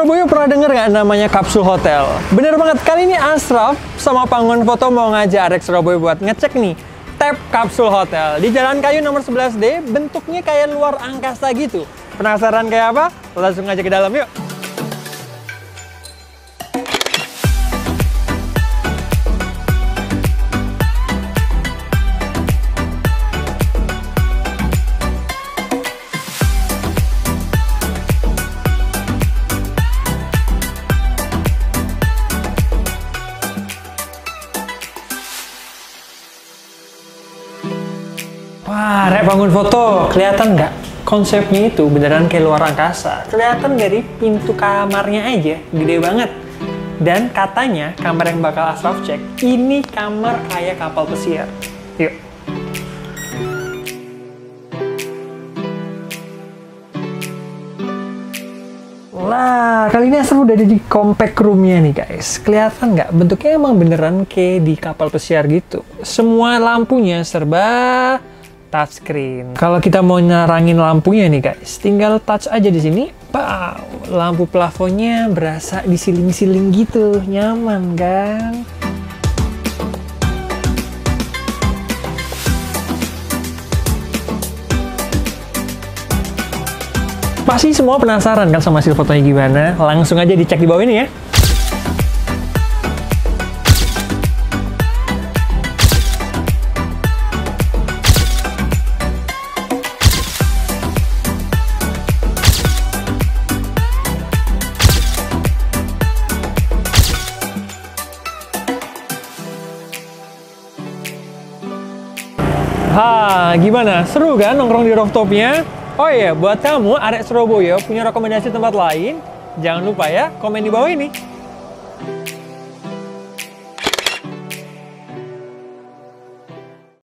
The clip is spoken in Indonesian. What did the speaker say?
Surabaya pernah denger nggak namanya Kapsul Hotel? Bener banget, kali ini Ashraf sama Panggon Foto mau ngajak Arek Surabaya buat ngecek nih tab Kapsul Hotel di Jalan Kayu nomor 11D, bentuknya kayak luar angkasa gitu. Penasaran kayak apa? Langsung aja ke dalam yuk. Wah, Rek Bangun Foto, kelihatan nggak? Konsepnya itu beneran kayak luar angkasa. Kelihatan dari pintu kamarnya aja, gede banget. Dan katanya kamar yang bakal Ashraf cek, ini kamar kayak kapal pesiar. Yuk. Lah, kali ini Ashraf udah ada di compact room-nya nih guys. Kelihatan nggak? Bentuknya emang beneran kayak di kapal pesiar gitu. Semua lampunya serba touchscreen. Kalau kita mau nerangin lampunya nih guys, tinggal touch aja di sini. Wow, lampu plafonnya berasa disiling-siling gitu, nyaman kan? Pasti semua penasaran kan sama hasil fotonya gimana? Langsung aja dicek di bawah ini ya. Gimana? Seru kan nongkrong di rooftopnya? Oh iya, buat kamu, Arek Surabaya punya rekomendasi tempat lain? Jangan lupa ya, komen di bawah ini.